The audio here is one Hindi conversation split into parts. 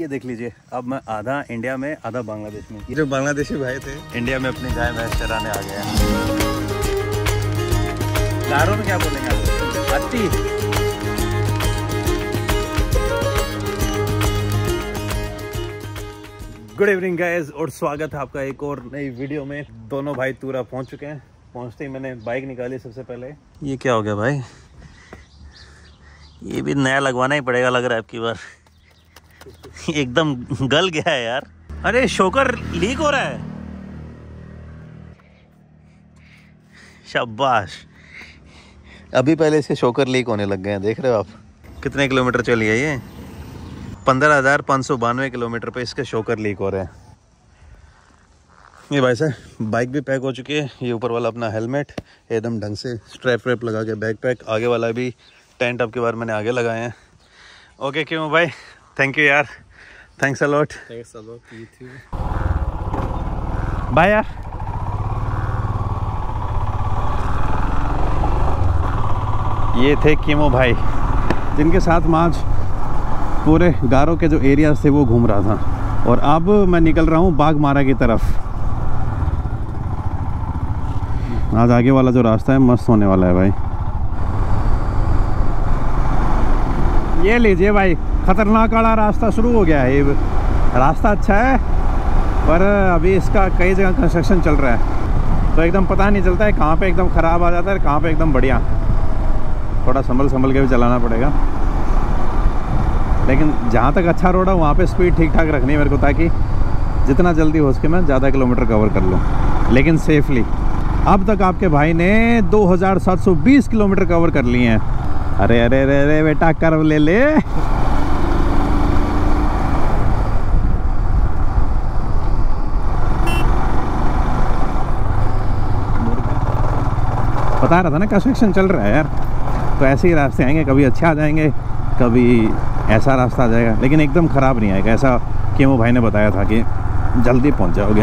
ये देख लीजिए, अब मैं आधा इंडिया में आधा बांग्लादेश में। ये जो बांग्लादेशी भाई थे इंडिया में अपनी गाय भैंस चराने आ गए हैं। गारों में क्या बोलेंगे आप? हत्ती। गुड इवनिंग गाइस और स्वागत है आपका एक और नई वीडियो में। दोनों भाई तूरा पहुंच चुके हैं। पहुंचते ही मैंने बाइक निकाली सबसे पहले। ये क्या हो गया भाई? ये भी नया लगवाना ही पड़ेगा लग रहा है आपकी बार। एकदम गल गया है यार। अरे शोकर लीक हो रहा है। शाबाश। अभी पहले इसके शोकर लीक होने लग गए हैं, देख रहे हो आप। कितने किलोमीटर चली है ये? 15,592 किलोमीटर पे इसके शोकर लीक हो रहे हैं। ये भाई साहब बाइक भी पैक हो चुकी है। ये ऊपर वाला अपना हेलमेट एकदम ढंग से स्ट्रैप वैप लगा के बैक पैक, आगे वाला भी टेंट अब की बार मैंने आगे लगाए हैं। ओके क्यों भाई, थैंक यू यार, thanks a lot. Thanks a lot you too bye यार। ये थे कीमो भाई जिनके साथ मैं आज पूरे गारो के जो एरिया से वो घूम रहा था। और अब मैं निकल रहा हूँ बागमारा की तरफ। आज आगे वाला जो रास्ता है मस्त होने वाला है भाई। ये लीजिए भाई, खतरनाक वाला रास्ता शुरू हो गया है। ये रास्ता अच्छा है पर अभी इसका कई जगह कंस्ट्रक्शन चल रहा है तो एकदम पता नहीं चलता है कहाँ पे एकदम ख़राब आ जाता है, कहाँ पे एकदम बढ़िया। थोड़ा संभल के भी चलाना पड़ेगा, लेकिन जहाँ तक अच्छा रोड है वहाँ पे स्पीड ठीक ठाक रखनी है मेरे को, ताकि जितना जल्दी हो सके मैं ज़्यादा किलोमीटर कवर कर लूँ, लेकिन सेफली। अब तक आपके भाई ने 2720 किलोमीटर कवर कर लिए हैं। अरे अरे अरे अरे बेटा कर्व ले ले। बता रहा था ना कंस्ट्रक्शन चल रहा है यार, तो ऐसे ही रास्ते आएंगे, कभी अच्छे आ जाएंगे, कभी ऐसा रास्ता आ जाएगा, लेकिन एकदम ख़राब नहीं आएगा। ऐसा कीमो भाई ने बताया था कि जल्दी पहुंच जाओगे।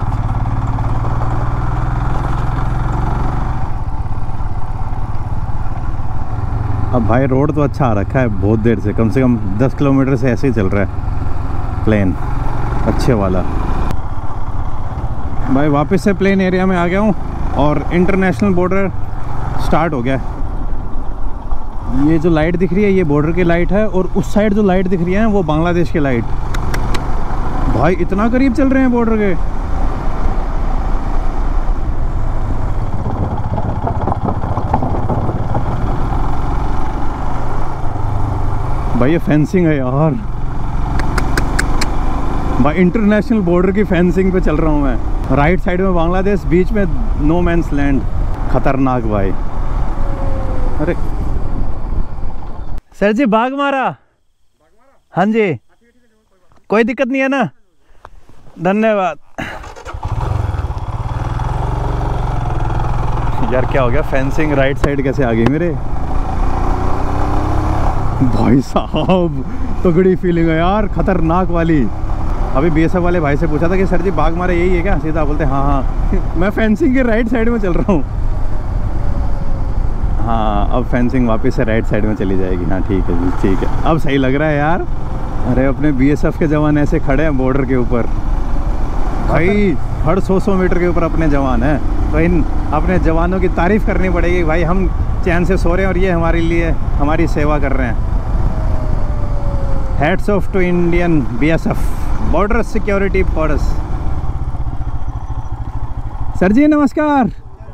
अब भाई रोड तो अच्छा आ रखा है बहुत देर से कम 10 किलोमीटर से ऐसे ही चल रहा है प्लेन अच्छे वाला। भाई वापस से प्लेन एरिया में आ गया हूँ और इंटरनेशनल बॉर्डर स्टार्ट हो गया। ये जो लाइट दिख रही है ये बॉर्डर की लाइट है, और उस साइड जो लाइट दिख रही है वो बांग्लादेश की लाइट। भाई इतना करीब चल रहे हैं बॉर्डर के। भाई ये फेंसिंग है यार। भाई इंटरनेशनल बॉर्डर की फेंसिंग पे चल रहा हूँ मैं। राइट साइड में बांग्लादेश, बीच में नो मैंस लैंड। खतरनाक भाई। अरे सर जी बागमारा। हाँ जी, कोई दिक्कत नहीं है ना? धन्यवाद यार। क्या हो गया, फेंसिंग राइट साइड कैसे आ गई मेरे? भाई साहब तगड़ी फीलिंग है यार, खतरनाक वाली। अभी बीएसएफ वाले भाई से पूछा था कि सर जी बागमारा यही है क्या? सीधा बोलते हाँ हाँ। मैं फेंसिंग के राइट साइड में चल रहा हूँ। हाँ अब फेंसिंग वापस से राइट साइड में चली जाएगी। हाँ ठीक है जी, ठीक है, अब सही लग रहा है यार। अरे अपने बीएसएफ के जवान ऐसे खड़े हैं बॉर्डर के ऊपर भाई, हर 100 मीटर के ऊपर अपने जवान हैं। तो इन अपने जवानों की तारीफ़ करनी पड़ेगी भाई। हम चैन से सो रहे हैं और ये हमारे लिए हमारी सेवा कर रहे हैं। Hats off to Indian BSF border security force. Sir ji नमस्कार।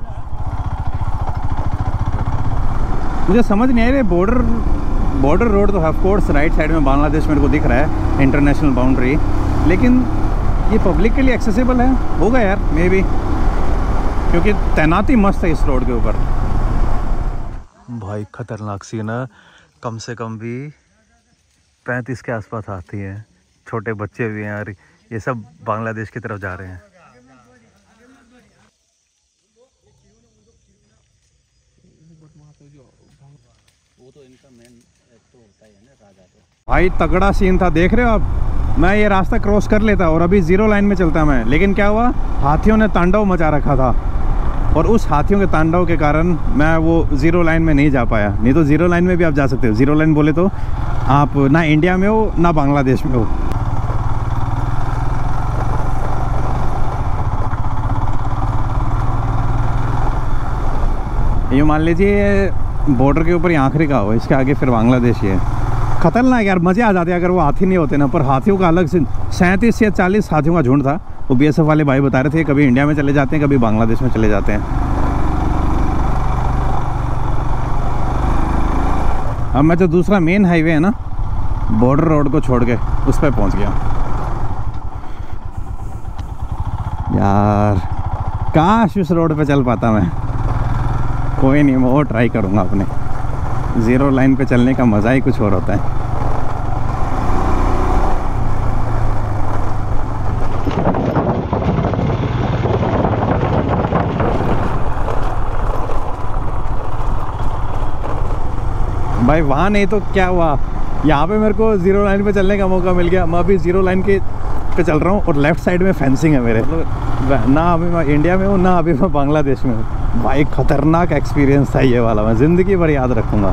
मुझे समझ नहीं आ रही, बॉर्डर रोड तो ऑफ कोर्स राइट साइड में बांग्लादेश मेरे को दिख रहा है, इंटरनेशनल बाउंड्री, लेकिन ये पब्लिक के लिए एक्सेसिबल है? होगा यार मे बी, क्योंकि तैनाती मस्त है इस रोड के ऊपर। भाई खतरनाक सीन है। कम से कम भी 35 के आसपास आती है, छोटे बच्चे भी हैं यार। ये सब बांग्लादेश की तरफ जा रहे हैं। भाई तगड़ा सीन था, देख रहे हो आप। मैं ये रास्ता क्रॉस कर लेता और अभी 0 लाइन में चलता मैं, लेकिन क्या हुआ, हाथियों ने तांडव मचा रखा था और उस हाथियों के तांडव के कारण मैं वो 0 लाइन में नहीं जा पाया। नहीं तो 0 लाइन में भी आप जा सकते हो। 0 लाइन बोले तो आप ना इंडिया में हो ना बांग्लादेश में हो। ये मान लीजिए बॉर्डर के ऊपर ही आखिरी का हो, इसके आगे फिर बांग्लादेश ही है। खतरनाक यार, मज़े आ जाते अगर वो हाथी नहीं होते ना। पर हाथियों का अलग से 37 या 40 हाथियों का झुंड था। वो BSF वाले भाई बता रहे थे कभी इंडिया में चले जाते हैं, कभी बांग्लादेश में चले जाते हैं। अब मैं जो दूसरा मेन हाईवे है ना, बॉर्डर रोड को छोड़ के उस पर पहुंच गया। यार काश उस रोड पे चल पाता मैं। कोई नहीं, मैं वो ट्राई करूँगा अपने। ज़ीरो लाइन पे चलने का मज़ा ही कुछ और होता है। भाई वहाँ नहीं तो क्या हुआ, यहाँ पे मेरे को ज़ीरो लाइन पे चलने का मौका मिल गया। मैं अभी ज़ीरो लाइन के पे चल रहा हूँ और लेफ़्ट साइड में फेंसिंग है मेरे। ना अभी मैं इंडिया में हूँ, ना अभी मैं बांग्लादेश में हूँ। भाई खतरनाक एक्सपीरियंस था ये वाला, मैं ज़िंदगी भर याद रखूँगा।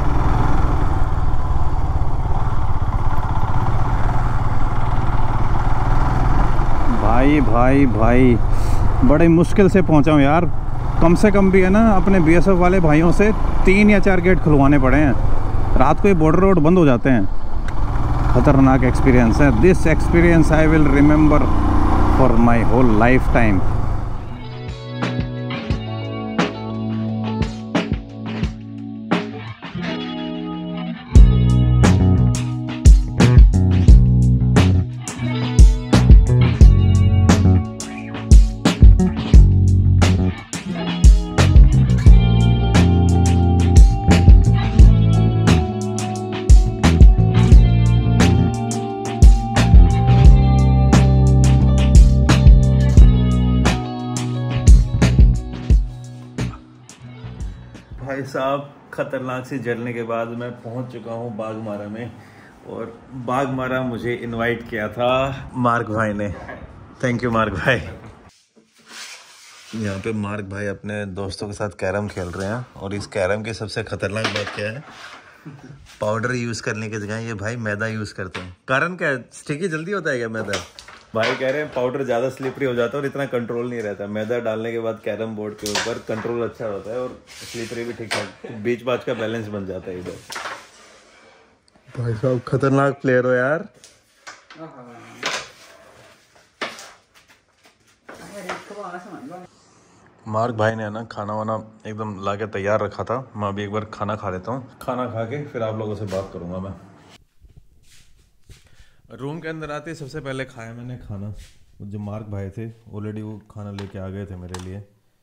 भाई भाई भाई बड़े मुश्किल से पहुँचा हूँ यार। कम से कम भी है ना, अपने BSF वाले भाइयों से 3 या 4 गेट खुलवाने पड़े हैं। रात को ये बॉर्डर रोड बंद हो जाते हैं। खतरनाक एक्सपीरियंस है। This experience I will remember for my whole life time. भाई साहब, खतरनाक सी जर्नी के बाद मैं पहुंच चुका हूं बाघमारा में। और बाघमारा मुझे इनवाइट किया था मार्क भाई ने। थैंक यू मार्क भाई। यहाँ पे मार्क भाई अपने दोस्तों के साथ कैरम खेल रहे हैं। और इस कैरम की सबसे खतरनाक बात क्या है, पाउडर यूज करने की जगह ये भाई मैदा यूज करते हैं। कारण क्या है, स्टिकी जल्दी होता है क्या मैदा? भाई कह रहे हैं पाउडर ज़्यादा स्लिपरी हो जाता है और इतना कंट्रोल नहीं रहता। मैदा डालने के बाद कैरम बोर्ड के ऊपर कंट्रोल अच्छा होता है और स्लिपरी भी ठीक ठाक, बीच बाच का बैलेंस बन जाता है इधर। भाई साहब खतरनाक प्लेयर हो यार। मार्क भाई ने ना खाना वाना एकदम ला के तैयार रखा था। मैं अभी एक बार खाना खा लेता हूँ। खाना खा के फिर आप लोगों से बात करूँगा मैं। रूम के अंदर आते सबसे पहले खाया मैंने खाना। जो मार्क भाई थे ऑलरेडी वो खाना लेके आ गए थे मेरे लिए।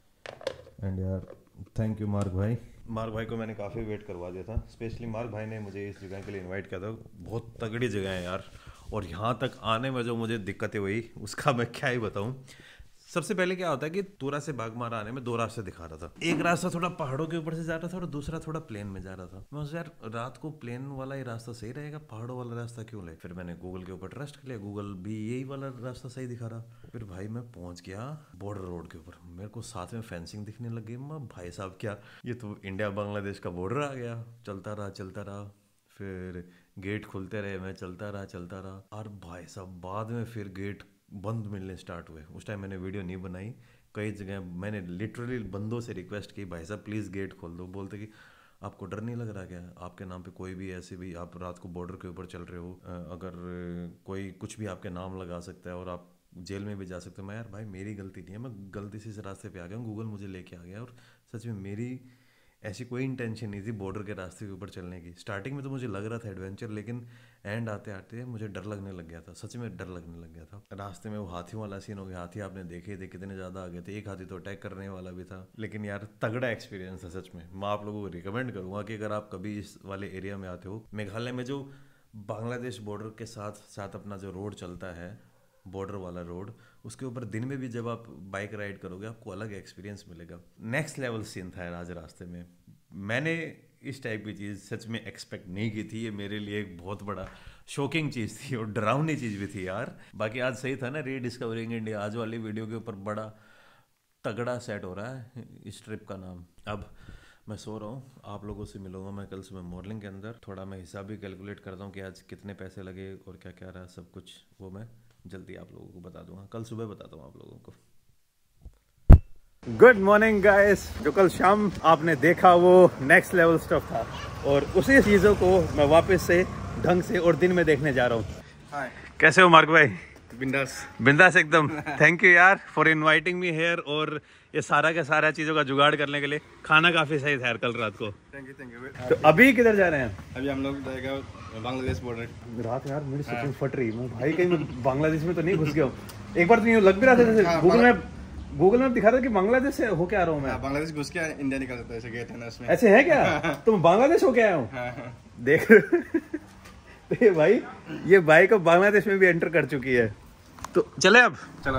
एंड यार थैंक यू मार्क भाई। मार्क भाई को मैंने काफ़ी वेट करवा दिया था। स्पेशली मार्क भाई ने मुझे इस जगह के लिए इनवाइट किया था। बहुत तगड़ी जगह है यार। और यहाँ तक आने में जो मुझे दिक्कतें हुई उसका मैं क्या ही बताऊँ। सबसे पहले क्या होता है कि तुरा से बाघमारा आने में 2 रास्ते दिखा रहा था। एक रास्ता थोड़ा पहाड़ों के ऊपर से जा रहा था और दूसरा थोड़ा प्लेन में जा रहा था। मैं यार रात को प्लेन वाला ही रास्ता सही रहेगा, पहाड़ों वाला रास्ता क्यों ले। फिर मैंने गूगल के ऊपर ट्रस्ट कर लिया, गूगल भी यही वाला रास्ता सही दिखा रहा। फिर भाई मैं पहुंच गया बॉर्डर रोड के ऊपर। मेरे को साथ में फेंसिंग दिखने लग गई। मैं भाई साहब क्या, ये तो इंडिया बांग्लादेश का बॉर्डर आ गया। चलता रहा। फिर गेट खुलते रहे, मैं चलता रहा। और भाई साहब बाद में फिर गेट बंद मिलने स्टार्ट हुए। उस टाइम मैंने वीडियो नहीं बनाई। कई जगह मैंने लिटरली बंदों से रिक्वेस्ट की, भाई साहब प्लीज़ गेट खोल दो। बोलते कि आपको डर नहीं लग रहा क्या, आपके नाम पे कोई भी ऐसे भी, आप रात को बॉर्डर के ऊपर चल रहे हो, अगर कोई कुछ भी आपके नाम लगा सकता है और आप जेल में भी जा सकते हो। मैं यार भाई मेरी गलती नहीं है, मैं गलती से इस रास्ते पे आ गया हूँ, गूगल मुझे लेके आ गया। और सच में मेरी ऐसी कोई इंटेंशन नहीं थी बॉर्डर के रास्ते के ऊपर चलने की। स्टार्टिंग में तो मुझे लग रहा था एडवेंचर, लेकिन एंड आते आते मुझे डर लगने लग गया था। सच में डर लगने लग गया था। रास्ते में वो हाथियों वाला सीन हो गया। हाथी आपने देखे थे कितने ज़्यादा आ गए थे। एक हाथी तो अटैक करने वाला भी था। लेकिन यार तगड़ा एक्सपीरियंस है सच में। मैं आप लोगों को रिकमेंड करूँगा कि अगर आप कभी इस वाले एरिया में आते हो, मेघालय में जो बांग्लादेश बॉर्डर के साथ साथ अपना जो रोड चलता है, बॉर्डर वाला रोड, उसके ऊपर दिन में भी जब आप बाइक राइड करोगे आपको अलग एक्सपीरियंस मिलेगा। नेक्स्ट लेवल सीन था आज रास्ते में। मैंने इस टाइप की चीज़ सच में एक्सपेक्ट नहीं की थी। ये मेरे लिए एक बहुत बड़ा शॉकिंग चीज़ थी और डरावनी चीज़ भी थी यार। बाकी आज सही था ना, रीडिस्कवरिंग इंडिया आज वाली वीडियो के ऊपर बड़ा तगड़ा सेट हो रहा है इस ट्रिप का नाम। अब मैं सो रहा हूँ, आप लोगों से मिलूंगा मैं कल सुबह मॉर्निंग के अंदर। थोड़ा मैं हिसाब भी कैलकुलेट करता हूँ कि आज कितने पैसे लगे और क्या क्या रहा सब कुछ, वो मैं जल्दी आप लोगों को बता दूंगा। कल सुबह बताता हूँ आप लोगों को। Good morning guys. जो कल शाम आपने देखा वो नेक्स्ट लेवल स्टफ था और उसी चीज़ों को मैं वापस से ढंग से और दिन में देखने जा रहा हूँ। कैसे हो मार्क भाई? बिंदास बिंदास एकदम। थैंक यू यार फॉर इनवाइटिंग मी हेयर और ये सारा का सारा चीज़ों का जुगाड़ करने के लिए। खाना काफ़ी सही था यार कल रात को। Thank you. तो अभी किधर जा रहे हैं? अभी हम लोग जाएगा बांग्लादेश बॉर्डर। रात यार मेरी सोचिंग फट रही। मैं भाई कहीं मैं बांग्लादेश में तो नहीं घुस गया हूँ। एक बार तो यूँ लग भी रहा था जैसे गूगल मैप दिखा रहा था कि बांग्लादेश से होके आ रहा हूँ मैं। बांग्लादेश घुस के इंडिया निकल जाता है, ऐसे गेट है ना उसमें। ऐसे है क्या? तुम बांग्लादेश होके आया हूँ देख। तो ये भाई ये बाइक अब बांग्लादेश में भी एंटर कर चुकी है। तो चले अब चला।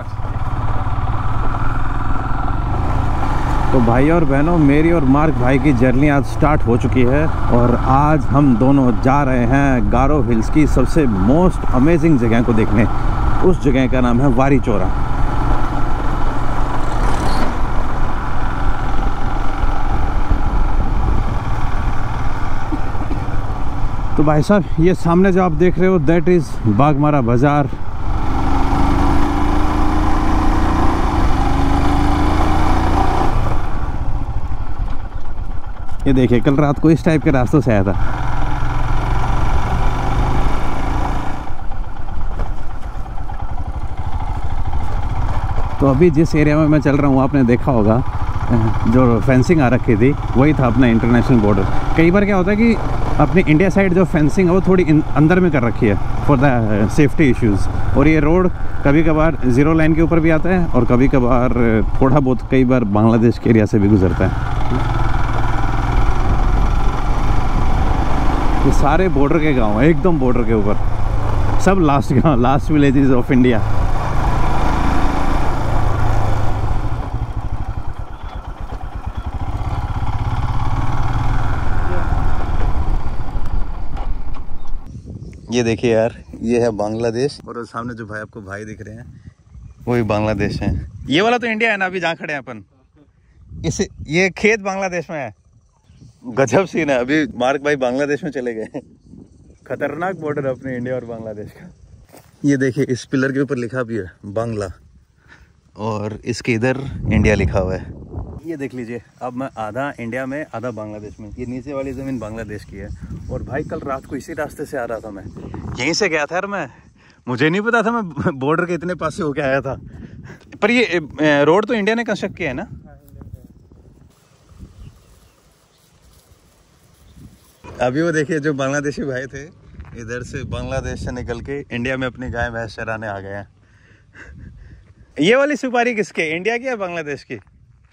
तो भाई और बहनों, मेरी और मार्क भाई की जर्नी आज स्टार्ट हो चुकी है और आज हम दोनों जा रहे हैं गारो हिल्स की सबसे मोस्ट अमेजिंग जगह को देखने। उस जगह का नाम है वारी चोरा। तो भाई साहब ये सामने जो आप देख रहे हो दैट इज़ बागमारा बाज़ार। ये देखिए कल रात को इस टाइप के रास्तों से आया था। तो अभी जिस एरिया में मैं चल रहा हूँ आपने देखा होगा जो फेंसिंग आ रखी थी वही था अपना इंटरनेशनल बॉर्डर। कई बार क्या होता है कि अपनी इंडिया साइड जो फेंसिंग है वो थोड़ी अंदर में कर रखी है फॉर द सेफ्टी इश्यूज़। और ये रोड कभी कभार ज़ीरो लाइन के ऊपर भी आता है और कभी कभार थोड़ा बहुत कई बार बांग्लादेश के एरिया से भी गुजरता है। ये सारे बॉर्डर के गांव हैं, एकदम बॉर्डर के ऊपर। सब लास्ट गांव, लास्ट विलेजेस ऑफ इंडिया। ये देखिए यार ये है बांग्लादेश और सामने जो भाई आपको भाई दिख रहे हैं वही बांग्लादेश है। ये वाला तो इंडिया है ना, अभी जहाँ खड़े हैं अपन। इसे ये खेत बांग्लादेश में है। गजब सीन है। अभी मार्क भाई बांग्लादेश में चले गए। खतरनाक बॉर्डर अपने इंडिया और बांग्लादेश का। ये देखिए इस पिलर के ऊपर लिखा भी है बांग्ला और इसके इधर इंडिया लिखा हुआ है। ये देख लीजिए अब मैं आधा इंडिया में आधा बांग्लादेश में। ये नीचे वाली ज़मीन बांग्लादेश की है। और भाई कल रात को इसी रास्ते से आ रहा था मैं, यहीं से गया था यार मैं। मुझे नहीं पता था मैं बॉर्डर के इतने पास से होके आया था। पर ये रोड तो इंडिया ने कंस्ट्रक्ट किया है ना? अभी वो देखिए जो बांग्लादेशी भाई थे इधर से बांग्लादेश से निकल के इंडिया में अपनी गाय भैंस चराने आ गए हैं। ये वाली सुपारी किसके, इंडिया की या बांग्लादेश की?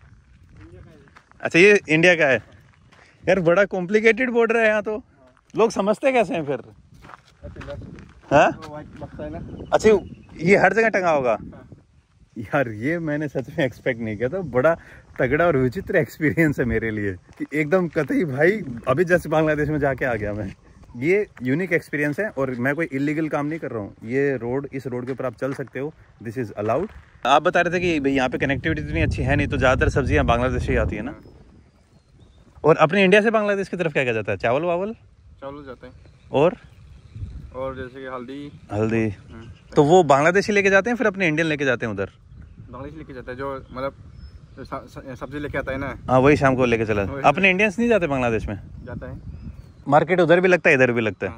अच्छा ये इंडिया का है यार। बड़ा कॉम्प्लिकेटेड बॉर्डर है यहाँ। तो लोग समझते कैसे हैं फिर? हाँ अच्छा ये हर जगह टंगा होगा यार। ये मैंने सच में एक्सपेक्ट नहीं किया था। बड़ा तगड़ा और विचित्र एक्सपीरियंस है मेरे लिए कि एकदम कतई भाई अभी जस्ट बांग्लादेश में जाके आ गया मैं। ये यूनिक एक्सपीरियंस है और मैं कोई इलीगल काम नहीं कर रहा हूँ। ये रोड, इस रोड के ऊपर आप चल सकते हो, दिस इज़ अलाउड। आप बता रहे थे कि भाई यहाँ पे कनेक्टिविटी इतनी अच्छी है नहीं, तो ज़्यादातर सब्जियाँ बांग्लादेश से ही आती है ना। और अपने इंडिया से बांग्लादेश की तरफ क्या क्या जाता है? चावल वावल जाते हैं और जैसे कि हल्दी। तो वो बांग्लादेशी लेके जाते हैं फिर अपने इंडियन लेके जाते हैं उधर? बांग्लादेश लेके जाता है जो मतलब सब्जी लेके आता है ना। हाँ वही शाम को लेके चला। अपने इंडियंस नहीं जाते बांग्लादेश में? जाता है। मार्केट उधर भी लगता है इधर भी लगता है।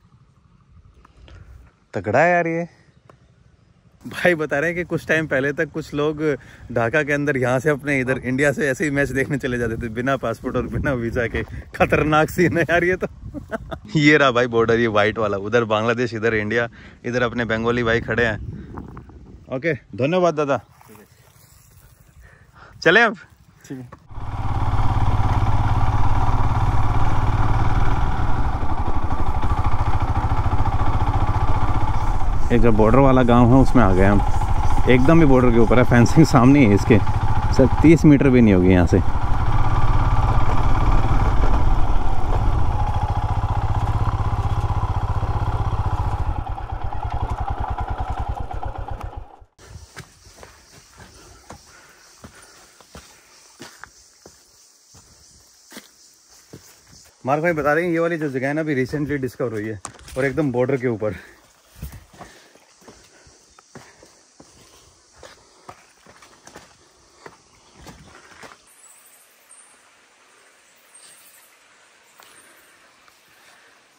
तगड़ा है यार ये। भाई बता रहे हैं कि कुछ टाइम पहले तक कुछ लोग ढाका के अंदर यहाँ से अपने इधर इंडिया से ऐसे ही मैच देखने चले जाते थे बिना पासपोर्ट और बिना वीजा के। खतरनाक सीन है यार ये तो। ये रहा भाई बॉर्डर, ये वाइट वाला। उधर बांग्लादेश, इधर इंडिया, इधर अपने बंगाली भाई खड़े हैं। ओके धन्यवाद दादा। चले अब? ठीक है। एक जो बॉर्डर वाला गांव है उसमें आ गए हम। एकदम भी बॉर्डर के ऊपर है, फेंसिंग सामने है इसके। सर 30 मीटर भी नहीं होगी यहाँ से। मार्क भाई बता रहे हैं ये वाली जो जगह है ना अभी रिसेंटली डिस्कवर हुई है और एकदम बॉर्डर के ऊपर।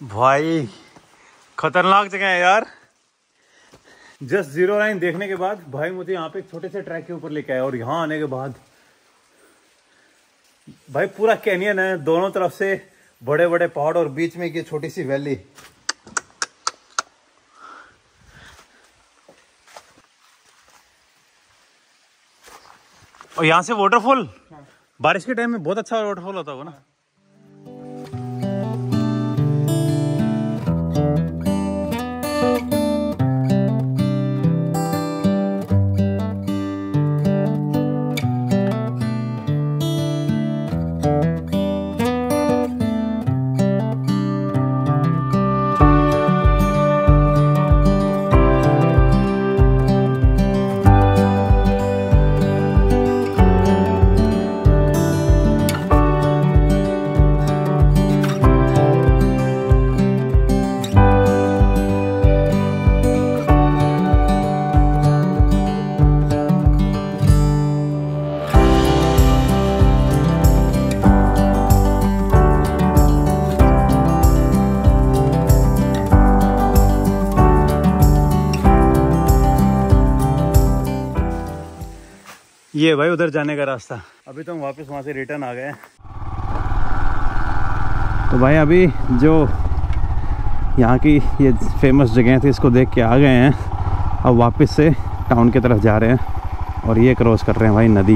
भाई खतरनाक जगह है यार। जस्ट जीरो लाइन देखने के बाद भाई मुझे यहाँ पे एक छोटे से ट्रैक के ऊपर लेके आया और यहाँ आने के बाद भाई पूरा कैनियन है, दोनों तरफ से बड़े बड़े पहाड़ और बीच में ये छोटी सी वैली। और यहाँ से वाटरफॉल बारिश के टाइम में बहुत अच्छा वाटरफॉल होता होगा ना। ये भाई उधर जाने का रास्ता। अभी तो हम वापस वहाँ से रिटर्न आ गए। तो भाई अभी जो यहाँ की ये फेमस जगह थी इसको देख के आ गए हैं। अब वापस से टाउन की तरफ जा रहे हैं और ये क्रॉस कर रहे हैं भाई नदी।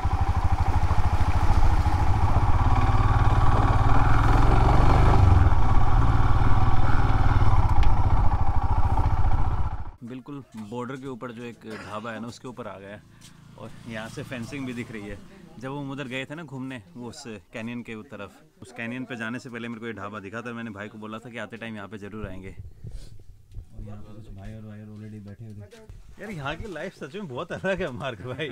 बिल्कुल बॉर्डर के ऊपर जो एक ढाबा है ना उसके ऊपर आ गया और यहाँ से फेंसिंग भी दिख रही है। जब हम उधर गए थे ना घूमने वो उस कैनियन के तरफ, उस कैनियन पे जाने से पहले मेरे को ये ढाबा दिखा था। मैंने भाई को बोला था कि आते टाइम यहाँ पे ज़रूर आएंगे। और यहाँ पे कुछ भाई और ऑलरेडी बैठे हुए थे। यार यहाँ की लाइफ सच में बहुत अलग है मार्क भाई।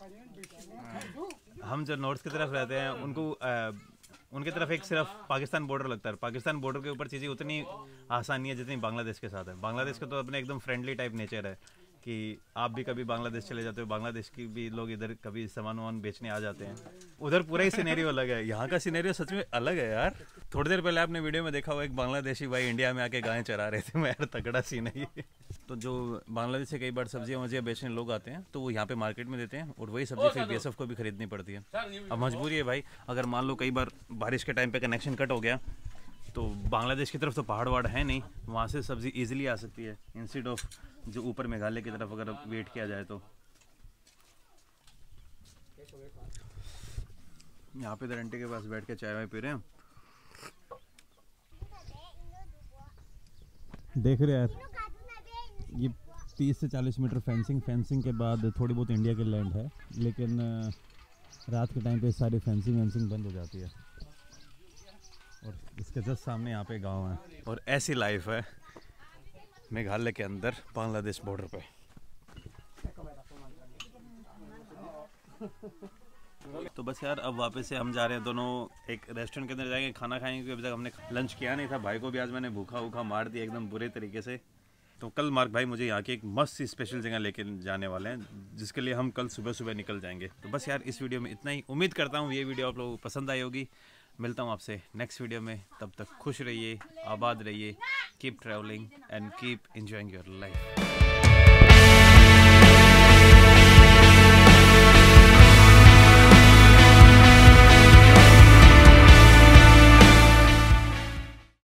हम जो नॉर्थ की तरफ रहते हैं उनकी तरफ एक सिर्फ पाकिस्तान बॉर्डर लगता है। पाकिस्तान बॉर्डर के ऊपर चीज़ें उतनी आसान नहीं है जितनी बांग्लादेश के साथ है। बांग्लादेश का तो अपने एकदम फ्रेंडली टाइप नेचर है कि आप भी कभी बांग्लादेश चले जाते हो, बांग्लादेश की भी लोग इधर कभी सामान वामान बेचने आ जाते हैं। उधर पूरा ही सिनेरियो अलग है। यहाँ का सिनेरियो सच में अलग है यार। थोड़ी देर पहले आपने वीडियो में देखा हुआ एक बांग्लादेशी भाई इंडिया में आके गायें चरा रहे थे। मैं यार तगड़ा सीन है ये। तो जो बांग्लादेश से कई बार सब्जियाँ वब्जियाँ बेचने लोग आते हैं तो वो यहाँ पे मार्केट में देते हैं और वही सब्जी फिर BSF को भी खरीदनी पड़ती है। अब मजबूरी है भाई, अगर मान लो कई बार बारिश के टाइम पे कनेक्शन कट हो गया तो बांग्लादेश की तरफ तो पहाड़ वहाड़ है नहीं, वहाँ से सब्जी इजीली आ सकती है इंस्टेड ऑफ जो ऊपर मेघालय की तरफ अगर वेट किया जाए तो। यहाँ पे दरंटे के पास बैठ के चाय वाय पी रहे हैं। देख रहे यार ये 30 से 40 मीटर फेंसिंग के बाद थोड़ी बहुत इंडिया की लैंड है, लेकिन रात के टाइम पे सारी फेंसिंग बंद हो जाती है। और इसके जस्ट सामने यहाँ पे गांव है और ऐसी लाइफ है मेघालय के अंदर बांग्लादेश बॉर्डर पे। तो बस यार अब वापस से हम जा रहे हैं दोनों एक रेस्टोरेंट के अंदर जाएंगे, खाना खाएंगे क्योंकि अभी तक हमने लंच किया नहीं था। भाई को भी आज मैंने भूखा मार दिया एकदम बुरे तरीके से। तो कल मार्क भाई मुझे यहाँ की एक मस्त सी स्पेशल जगह लेके जाने वाले हैं जिसके लिए हम कल सुबह निकल जाएंगे। तो बस यार इस वीडियो में इतना ही। उम्मीद करता हूँ ये वीडियो आप लोगों को पसंद आई होगी। मिलता हूँ आपसे नेक्स्ट वीडियो में, तब तक खुश रहिए, आबाद रहिए, keep travelling and keep enjoying your life.